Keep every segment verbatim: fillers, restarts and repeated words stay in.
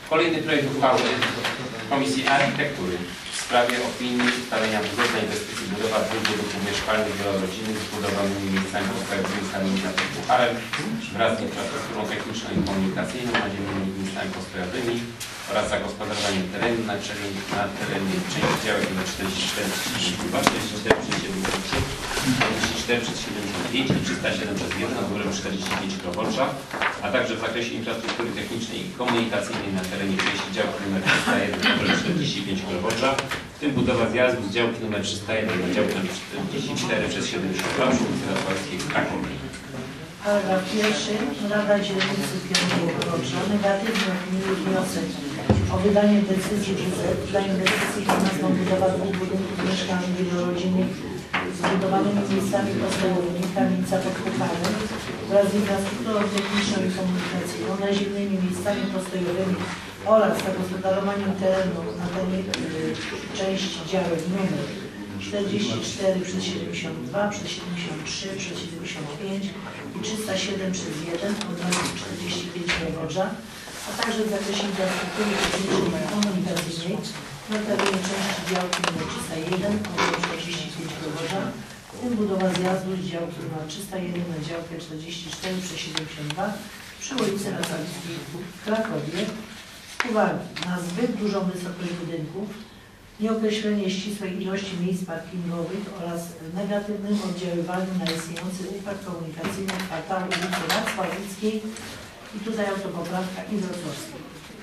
Kolejny projekt uchwały Komisji Architektury w sprawie opinii ustalenia budżetu na inwestycji budowa dwóch budynków mieszkalnych wielorodzinnych z budowanymi miejscami postojowymi z kamienic pod Pucharem wraz z infrastrukturą techniczną i komunikacyjną, naziemnymi miejscami postojowymi oraz zagospodarowaniem terenu na terenie, na terenie części działek nr czterdzieści cztery trzydzieści dwa, czterdzieści cztery siedemdziesiąt trzy, czterdzieści cztery siedemdziesiąt pięć i trzysta siedem jeden nad górę czterdzieści pięć Krowolcza, a także w zakresie infrastruktury technicznej i komunikacyjnej na terenie części działki nr trzysta jeden nad górę czterdzieści pięć Krowolcza, w tym budowa zjazdu z działki nr trzysta jeden na działkę nr czterdzieści cztery przez siedemdziesiąt dwa przy ulicy Rafalskiej w Krakowie. Paragraf pierwszy. Rada Dzielnicy Pionowo Krowolcza negatywnie opiniuje wniosek o wydanie decyzji dla inwestycji pod nazwą budowa dwóch budynków mieszkalnych wielorodzinnych z budowanymi miejscami postojowymi kamienica pod Pucharem wraz z infrastrukturą techniczną i komunikacyjną, naziemnymi miejscami postojowymi oraz zagospodarowaniem terenu na terenie y, części działek numer czterdzieści cztery przez siedemdziesiąt dwa, przez siedemdziesiąt trzy, przez siedemdziesiąt pięć i trzysta siedem przez jeden od czterdzieści pięć Krowolcza, a także w zakresie infrastruktury technicznej i komunikacyjnej na terenie części działki nr trzysta jeden od czterdzieści pięć Krowolcza, w tym budowa zjazdu z działki nr trzysta jeden na działkę czterdzieści cztery przez siedemdziesiąt dwa przy ulicy Rafalskiej w Krakowie z uwagi na zbyt dużą wysokość budynków, nieokreślenie ścisłej ilości miejsc parkingowych oraz negatywnym oddziaływaniu na istniejący układ komunikacyjny kwartału ulicy Racławickiej i tutaj autopoprawka i wrocławskiej.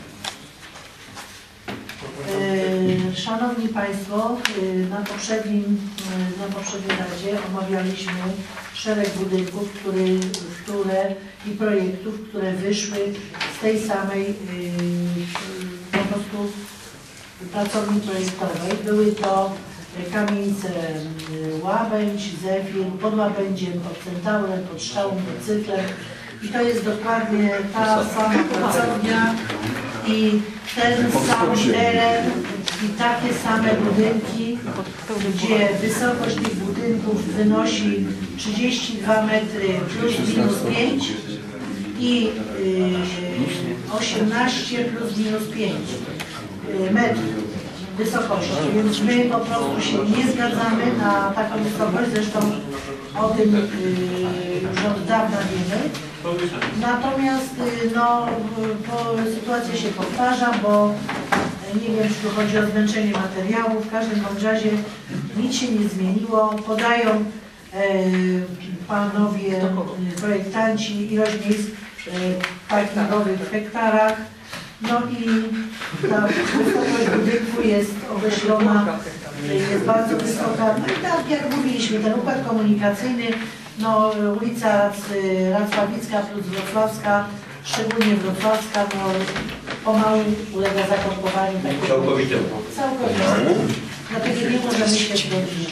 Yy, Szanowni Państwo, yy, na, poprzednim, yy, na poprzedniej radzie omawialiśmy szereg budynków, który, które i projektów, które wyszły z tej samej yy, po prostu pracowni projektowej. Były to kamienice Łabędź, Zefir, pod Łabędziem, pod Centaurem, pod Strzałą, pod Cyklem. I to jest dokładnie ta sama pracownia i ten sam teren i takie same budynki, gdzie wysokość tych budynków wynosi trzydzieści dwa metry plus minus pięć i osiemnaście plus minus pięć metrów wysokości, więc my po prostu się nie zgadzamy na taką wysokość, zresztą o tym już od dawna wiemy. Natomiast no, bo sytuacja się powtarza, bo nie wiem, czy tu chodzi o zmęczenie materiału, w każdym razie nic się nie zmieniło. Podają e, panowie projektanci ilość miejsc e, parkingowych w hektarach. No i ta wysokość budynku jest określona, jest bardzo wysoka. No i tak jak mówiliśmy, ten układ komunikacyjny, no ulica Racławicka plus Wrocławska, szczególnie Wrocławska, no pomału ulega zakompowaniu. Całkowitemu. Całkowitemu. Dlatego nie możemy się zgodzić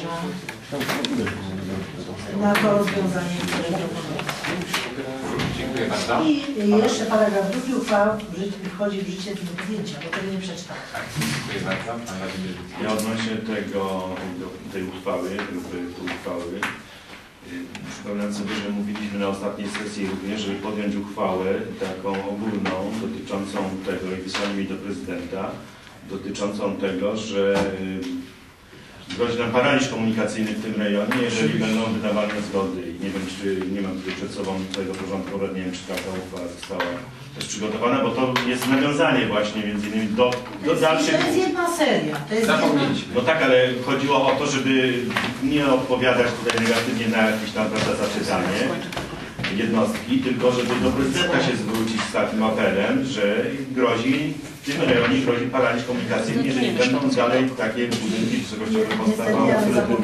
na, na to rozwiązanie, które proponujemy. Dziękuję bardzo. I jeszcze paragraf drugi, uchwała wchodzi w życie zdjęcia, bo tego nie przeczytałem. Tak, dziękuję bardzo. Ja odnośnie tego, tej uchwały, tego projektu uchwały, przypominam sobie, że mówiliśmy na ostatniej sesji również, żeby podjąć uchwałę taką ogólną dotyczącą tego i wysłanie jej do prezydenta, dotyczącą tego, że grozi nam paraliż komunikacyjny w tym rejonie, jeżeli będą wydawane zgody. I nie wiem, czy nie mam tutaj przed sobą tego porządku obrad, nie wiem, czy taka uchwała została też przygotowana, bo to jest nawiązanie właśnie między innymi do, do dalszych... To jest jedna seria. To jest Zapomnieliśmy. No tak, ale chodziło o to, żeby nie odpowiadać tutaj negatywnie na jakieś tam, prawda, zaczytanie jednostki, tylko żeby do prezydenta się zwrócić z takim apelem, że grozi, w tym rejonie grozi paraliż komunikacyjny, jeżeli będą dalej takie budynki wysokościowe powstawały.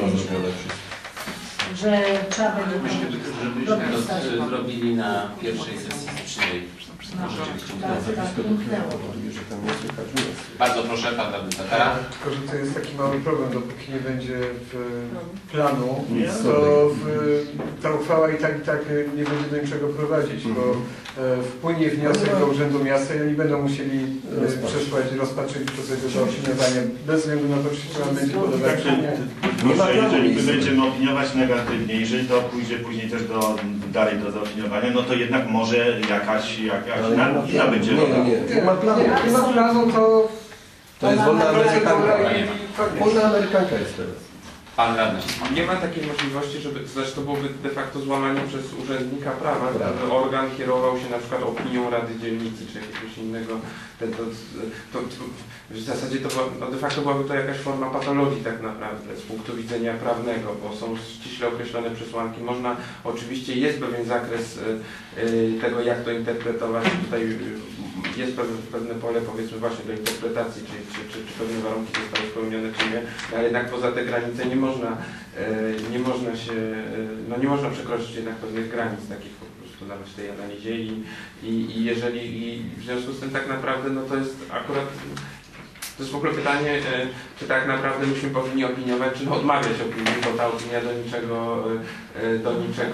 Że trzeba będzie dopisać. To zrobili na pierwszej sesji sprzyjnej. No, tak, tak, umknęło. Bardzo proszę, pan radny Tatara. Tylko, że to jest taki mały problem, dopóki nie będzie w planu, to w, ta uchwała i tak i tak nie będzie do niczego prowadzić, bo e, wpłynie wniosek do Urzędu Miasta i oni będą musieli e, przesłać, rozpatrzyć procedurę do opiniowania bez względu na to, czy trzeba będzie podawać. Proszę, jeżeli my będziemy opiniować negatywnie, jeżeli to pójdzie później też do, dalej do zaopiniowania, no to jednak może jakaś, jakaś inna będzie. Nie, nie, nie. Nie ma planu, nie ma planu, to... To jest wolna amerykanka. Procedura i- Wolna amerykanka jest teraz. Pan radny. Nie ma takiej możliwości, żeby, to znaczy to byłoby de facto złamanie przez urzędnika prawa, Prawa. żeby organ kierował się na przykład opinią Rady Dzielnicy czy jakiegoś innego. To, to, to, to, w zasadzie to była, no de facto byłaby to jakaś forma patologii tak naprawdę z punktu widzenia prawnego, bo są ściśle określone przesłanki. Można, oczywiście jest pewien zakres y, y, tego, jak to interpretować. Tutaj y, jest pewne, pewne pole, powiedzmy, właśnie do interpretacji, czy, czy, czy, czy pewne warunki zostały spełnione, czy nie, ale jednak poza te granice nie można, e, nie można się, e, no nie można przekroczyć jednak pewnych granic takich po prostu nawet w tej analizie i, i, i jeżeli, i w związku z tym tak naprawdę, no to jest akurat, to jest w ogóle pytanie, e, czy tak naprawdę myśmy powinni opiniować, czy odmawiać opinii, bo ta opinia do niczego, e, do niczego,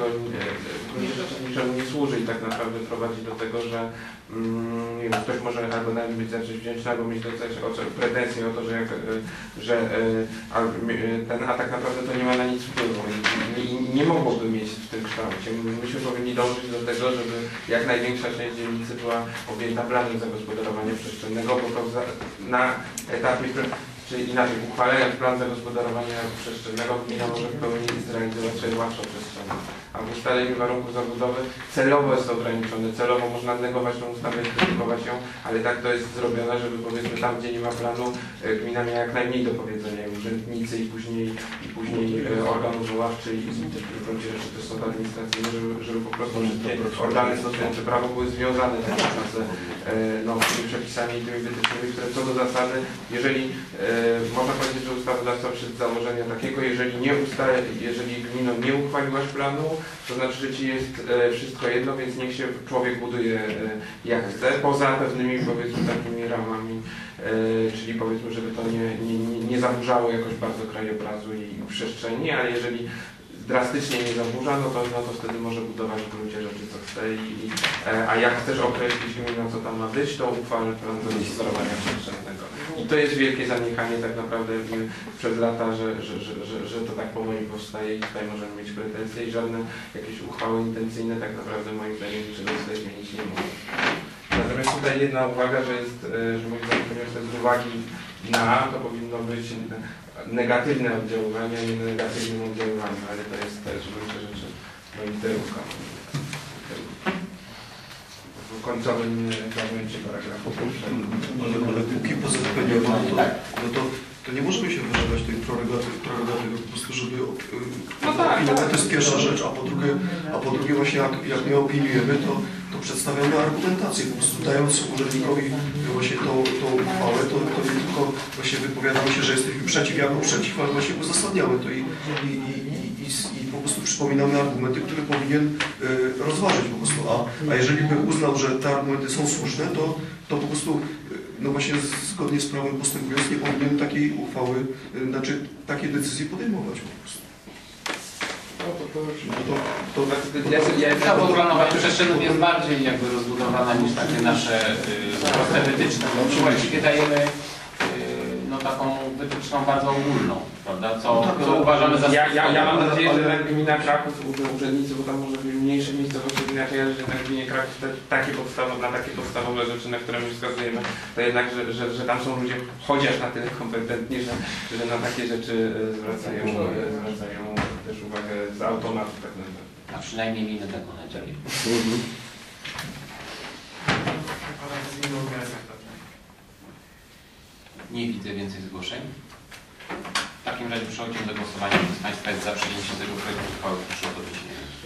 e, niczemu nie służy i tak naprawdę prowadzi do tego, że Mm, nie wiem, ktoś może albo nawet być za coś wdzięczny, albo mieć do coś pretensje o to, że, jak, że y, ten atak naprawdę to nie ma na nic wpływu i nie, nie mogłoby mieć w tym kształcie. Myśmy powinni dążyć do tego, żeby jak największa część dzielnicy była objęta planem zagospodarowania przestrzennego, bo to za, na etapie, czyli inaczej, uchwalając plan zagospodarowania przestrzennego, gmina może w pełni zrealizować swoje własną przestrzeń. A w ustaleniu warunków zabudowy celowo jest ograniczone, celowo można negować tą ustawę i krytykować ją, ale tak to jest zrobione, żeby powiedzmy tam, gdzie nie ma planu, gmina miała jak najmniej do powiedzenia i urzędnicy i później, i później organ odwoławczy i w gruncie rzeczy też sąd administracyjny, żeby, żeby po prostu wszystkie organy stosujące prawo były związane tak naprawdę no, z tymi przepisami i tymi wytycznymi, które co do zasady, jeżeli e, można powiedzieć, że ustawodawca przyszedł z założenia takiego, jeżeli nie ustale, jeżeli gmino nie uchwaliłaś planu, to znaczy, że ci jest e, wszystko jedno, więc niech się człowiek buduje e, jak chce, poza pewnymi powiedzmy takimi ramami, e, czyli powiedzmy, żeby to nie, nie, nie, nie zaburzało jakoś bardzo krajobrazu i, i przestrzeni, ale jeżeli drastycznie nie zaburza, no to, no to wtedy może budować w gruncie rzeczy co chce i, i e, a jak chcesz określić gminę, co tam ma być, to uchwal plan zagospodarowania przestrzennego. I to jest wielkie zaniechanie tak naprawdę przez lata, że, że, że, że, że to tak powoli powstaje i tutaj możemy mieć pretensje i żadne jakieś uchwały intencyjne tak naprawdę moim zdaniem niczego tutaj zmienić nie mogą. Natomiast tutaj jedna uwaga, że jest, że moim zdaniem ponieważ to jest z uwagi na, to powinno być negatywne oddziaływanie, a nie negatywnym oddziaływaniu, ale to jest też w gruncie rzeczy moim literówką. W końcowym fragmencie paragrafu. Ale, ale póki pozytywnie nie ma, to, no to, to nie możemy się wyżywać tej prerogatywy, prerogatywy po prostu, żeby no tak, opiniować, tak. to jest pierwsza rzecz, a po drugie, a po drugie właśnie jak, jak my opiniujemy, to, to przedstawiamy argumentację, po prostu dając urzędnikowi właśnie tą, tą uchwałę, to, to nie tylko właśnie wypowiadamy się, że jesteśmy przeciw jako przeciw, ale właśnie uzasadniamy to i, i, i, i, i, i po prostu przypominamy argumenty, które powinien y, rozważyć po prostu, a, a jeżeli by uznał, że te argumenty są słuszne, to, to po prostu no właśnie zgodnie z prawem postępując nie powinien takiej uchwały, znaczy takiej decyzji podejmować po prostu. No to, to, to, to, to, ja, ja, ja, Ta planowa przestrzenna jest bardziej jakby rozbudowana niż takie nasze y, proste wytyczne, bo właściwie dajemy y, no, taką wytyczną bardzo ogólną, prawda? Co, co uważamy za ja, ja, ja mam nadzieję, że jednak gmina Kraków, urzędnicy, bo tam może być mniejsze miejscowości, inaczej, że jednak w gminie Kraków te, takie podstawowe, na takie podstawowe rzeczy, na które my wskazujemy, to jednak, że, że, że tam są ludzie chociaż na tyle kompetentni, że, że na takie rzeczy zwracają, zwracają też uwagę z automatu tak naprawdę. A przynajmniej minę tego nadzieję. Nie widzę więcej zgłoszeń. W takim razie przechodzimy do głosowania. Kto z Państwa jest za przyjęciem tego projektu uchwały, proszę o podniesienie ręki.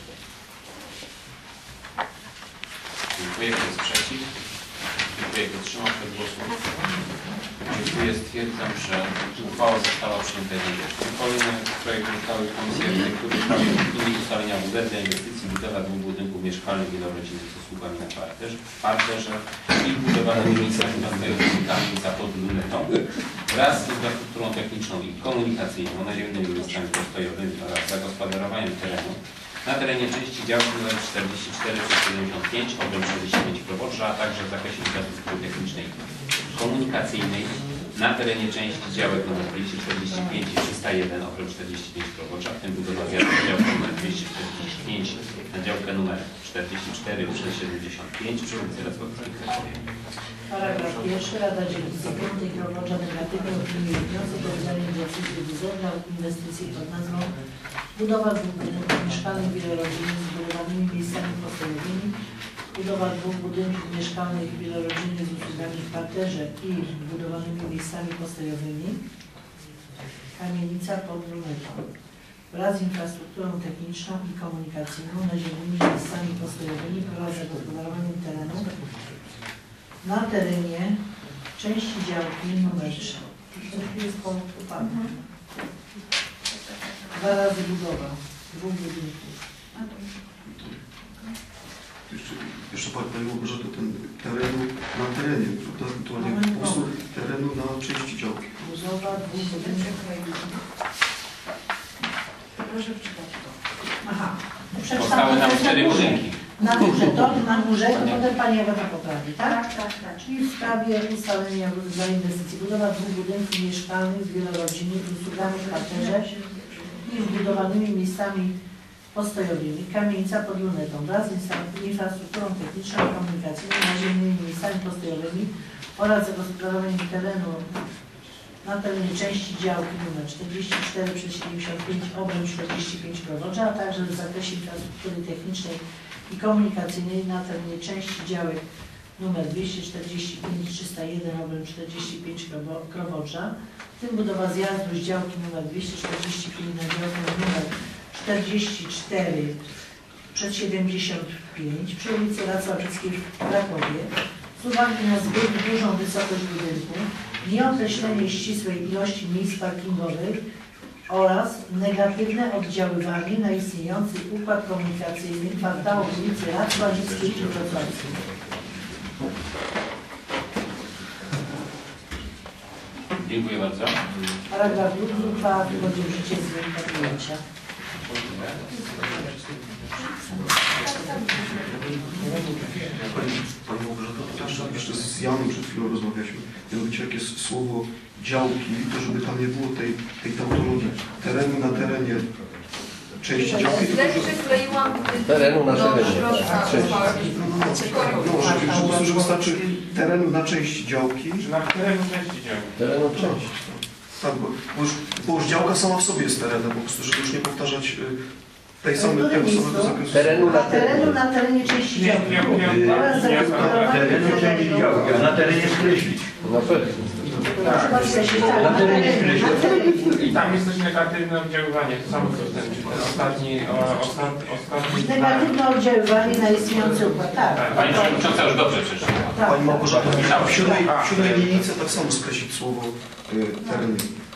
Dziękuję. Kto jest przeciw? Dziękuję. Kto wstrzymał się od głosu? Dziękuję. Stwierdzam, że uchwała została przyjęta jednogłośnie. Kolejny projekt uchwały Komisji Architektury w sprawie opinii ustalenia budżetu dla inwestycji budowa dwóch budynków mieszkalnych wielorodzinnych z usługami na parterze, parterze i budowa nowych miejscami nastającymi za podlunetą wraz z infrastrukturą techniczną i komunikacyjną, naziemnymi miejscami postojowymi oraz zagospodarowaniem terenu na terenie części działki nr czterdzieści cztery przez siedemdziesiąt pięć, obręb czterdzieści pięć Proboszcza, a także w zakresie infrastruktury technicznej komunikacyjnej na terenie części działek nr dwieście czterdzieści pięć i trzysta jeden, obręb czterdzieści pięć Proboszcza, w tym budowa zjazdu działki nr dwieście czterdzieści pięć na działkę nr czterdzieści cztery przez siedemdziesiąt pięć przy ulicy Racławskiej. Paragraf pierwszy. Rada Dzielnicy Piątej Krowodza negatywnie opiniuje wniosek o wydanie decyzji W Z dla inwestycji pod nazwą budowa dwóch budynków mieszkalnych wielorodzinnych z zbudowanymi miejscami postojowymi, budowa dwóch budynków mieszkalnych wielorodzinnych z usługami w parterze i budowanymi miejscami postojowymi, kamienica pod Brunetą, wraz z infrastrukturą techniczną i komunikacyjną, naziemnymi miejscami postojowymi oraz zagospodarowaniem terenu na terenie części działki numer trzy. To jest punkt upadny. Dwa razy budowa dwóch budynków. Jeszcze, jeszcze Pani że to ten terenu na terenie, to ewentualnie po prostu terenu na części działki. Budowa dwóch budynków. Proszę wczytać to. Aha. Powstały nam cztery budynki. Na górze, to na górze, to potem Pani Agata poprawi, tak? Tak, tak, tak. Czyli w sprawie ustalenia dla inwestycji budowa dwóch budynków mieszkalnych wielorodzinnych z usługami w parterze i zbudowanymi miejscami postojowymi, kamienica pod Lunetą wraz z infrastrukturą techniczną i komunikacyjną, naziemnymi miejscami postojowymi oraz zagospodarowaniem terenu na terenie części działki nr czterdzieści cztery przez siedemdziesiąt pięć, obręb czterdzieści pięć Prowodzia, a także w zakresie infrastruktury technicznej i komunikacyjnej na terenie części działek nr dwieście czterdzieści pięć, trzysta jeden, obręb czterdzieści pięć Krowodzia, w tym budowa zjazdu z działki nr dwieście czterdzieści pięć na działkę nr czterdzieści cztery przez siedemdziesiąt pięć przy ulicy Racławickiej w Krakowie z uwagi na zbyt dużą wysokość budynku, nieokreślenie ścisłej ilości miejsc parkingowych oraz negatywne oddziaływanie na istniejący układ komunikacyjny kwartału ulicy Racławickiej i Wrocławskiej. Dziękuję bardzo. Paragraf drugi. Uchwała wchodzi w życie z dniem podjęcia. Pani, Pani Małgorzata, to też jeszcze z Janem przed chwilą rozmawialiśmy. Mianowicie jak jest słowo działki, to żeby tam nie było tej, tej tautologii terenu na terenie części działki. Źle przykleiłam Terenu na do terenie. środka uchwałki. No, że, że po prostu, że wystarczy terenu na części działki. Czy na terenu części działki? Terenu części. Tak, bo, bo, już, bo już działka sama w sobie jest terenem, po prostu, żeby już nie powtarzać y, tej samej, tego samego zakresu. Terenu na Terenu terenie. na terenie części Nie, działki. nie, nie, Oraz nie, zagospodarowanie terenu. Na terenie skreślić. Na pewno. Trzeba skreślić, tak, na terenie. Na terenie. I tam jest też negatywne oddziaływanie, to samo co ten, czy ten ostatni, o, ostat, ostatni Negatywne oddziaływanie na istniejący układ. Tak. Pani Przewodnicząca już dobrze przeczytała. Tak. Pani Małgorzata, w siódmej, w siódmej linijce tak samo skreślić słowo y, tereny.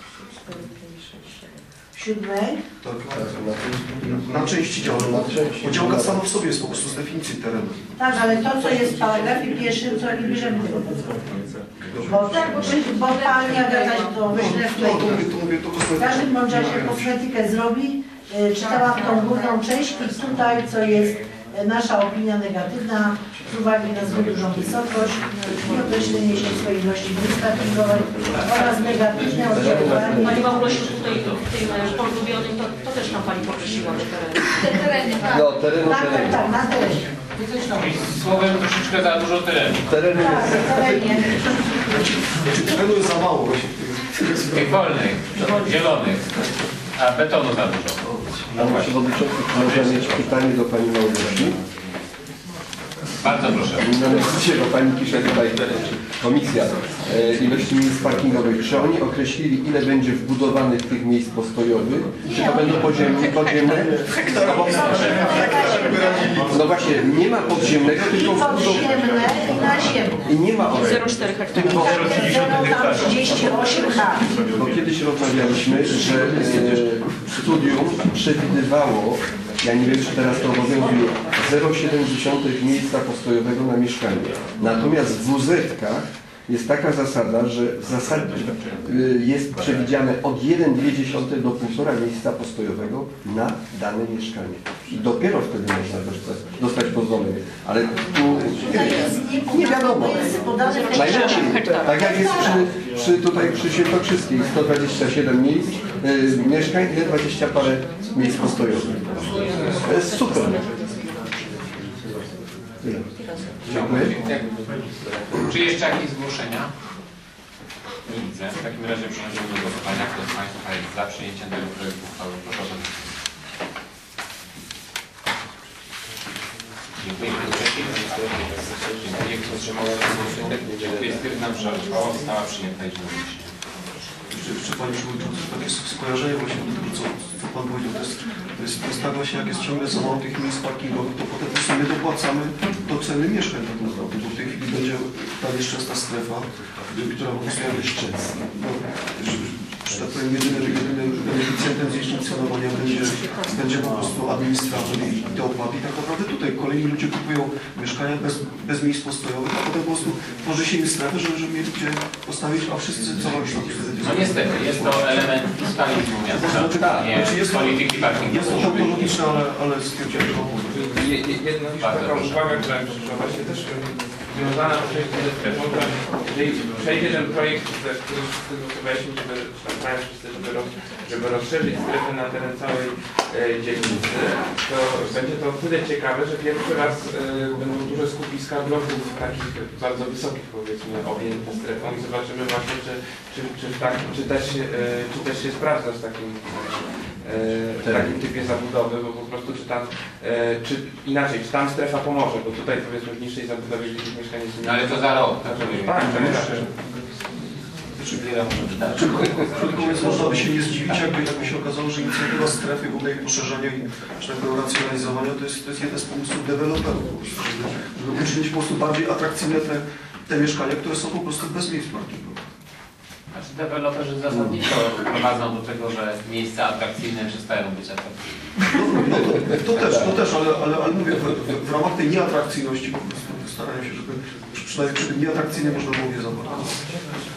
Siódmej. Tak, na części działki. Bo działka sama w sobie jest po prostu z definicji terenu. Tak, ale to, co jest w paragrafie pierwszym, to nie bierzemy tego pod uwagę. Bo, bo Pani Agata to wyśle w No, to tej. mówię, to mówię, to W kosmetyka. każdym bądź razie kosmetykę zrobi. Y, Czytałam tą górną część i tutaj, co jest y, nasza opinia negatywna z uwagi na zbyt dużą wysokość, nieokreślenie się swojej ilości miejsc parkingowej oraz negatywne oddziaływanie. Pani Małgosiu, tutaj w tym pogłębionym, to, to też nam Pani poprosiła te tereny. Te tereny, tak. No, terenu Tak, tak, terenie. tak, na terenie. I słowem troszeczkę za dużo terenu. Terenu Tak, jest... na terenie. Znaczy terenu jest za mało właśnie. Tych wolnych, zielonych, a betonu za dużo. Pan Przewodniczący, może mieć pytanie do Pani Małgosi. Bardzo proszę. Mianowicie, bo Pani pisze tutaj, komisja e, ilości miejsc parkingowych. Czy oni określili, ile będzie wbudowanych tych miejsc postojowych? Czy to będą podziemne? podziemne? No, bo, no właśnie, nie ma podziemnego, I tylko wbudowanego. podziemne i naziemne. I nie ma zero przecinek cztery hektara. tylko zero trzydzieści osiem ha. bo kiedyś rozmawialiśmy, że e, studium przewidywało, ja nie wiem, czy teraz to obowiązuje, zero przecinek siedem miejsca postojowego na mieszkanie. Natomiast w wuzetkach jest taka zasada, że w zasadzie y, jest przewidziane od jeden przecinek dwa do półtora miejsca postojowego na dane mieszkanie. I dopiero wtedy można dostać, dostać pozwolenie. Ale tu nie wiadomo. Najlepiej, tak jak jest przy, przy tutaj przy Świętokrzyskiej, sto dwadzieścia siedem miejsc y, mieszkań, ile dwadzieścia parę miejsc postojowych. To jest super. Dziękuję. Czy jeszcze jakieś zgłoszenia? Nie widzę. W takim razie przechodzimy do głosowania. Kto z Państwa jest za przyjęciem tego projektu uchwały? Proszę o to. Dziękuję. Kto przeciw? Dziękuję. Kto wstrzymał się? Dziękuję. Stwierdzam, że uchwała została przyjęta jednomyślnie. Jeszcze Panie Przewodniczący, takie skojarzenie właśnie do tego, co, co Pan powiedział, to jest, to, jest, to jest tak właśnie, jak jest ciągle za mało tych miejsc parkingowych, to potem po sobie dopłacamy do ceny mieszkań tak naprawdę, bo w tej chwili będzie ta nieszczęsna strefa, która po prostu jeszcze, no, że tak powiem, jedynym, jedynym beneficjentem z jej funkcjonowania będzie, będzie po prostu administrator i te opłaty. I tak naprawdę tutaj kolejni ludzie kupują mieszkania bez, bez miejsc postojowych, a potem po prostu tworzy się im strefy, żeby, żeby mieli gdzie postawić, a wszyscy co robić na tych No niestety, jest to element fiskalizmu miasta, nie jest to, polityki parkingowej. jest to tautologiczne, ale, ale stwierdziłem, że Jedna taka uwaga, która przyszła właśnie też związana oczywiście ze strefą, która jeżeli przejdzie ten projekt, który przygotowaliśmy, żeby starałem wszyscy, żeby, roz, żeby rozszerzyć strefę na teren całej e, dzielnicy, to będzie to o tyle ciekawe, że pierwszy raz e, będą duże skupiska bloków takich bardzo wysokich, powiedzmy, objęte strefą i zobaczymy właśnie, czy, czy, czy, w takim, czy, też, e, czy też się sprawdza z takim w takim typie zabudowy, bo po prostu czy tam, e, czy inaczej, czy tam strefa pomoże, bo tutaj powiedzmy w niższej zabudowie gdzieś mieszkanie jest No ale to za rok. tak, tak, tak. Krótko mówiąc, można by się nie zdziwić, jakby, jakby się okazało, że inicjatywa strefy, w ogóle jej poszerzenia i że tak powiem, racjonalizowania to jest, to jest jeden z pomysłów deweloperów, po prostu, żeby, żeby uczynić po prostu bardziej atrakcyjne te, te mieszkania, które są po prostu bez miejsc parkingowych. Znaczy deweloperzy zasadniczo prowadzą do tego, że miejsca atrakcyjne przestają być atrakcyjne. No, no to, to też, to też, ale, ale, ale mówię, w, w ramach tej nieatrakcyjności po prostu starają się, żeby przynajmniej przy tym nieatrakcyjnie można było je zaparkować.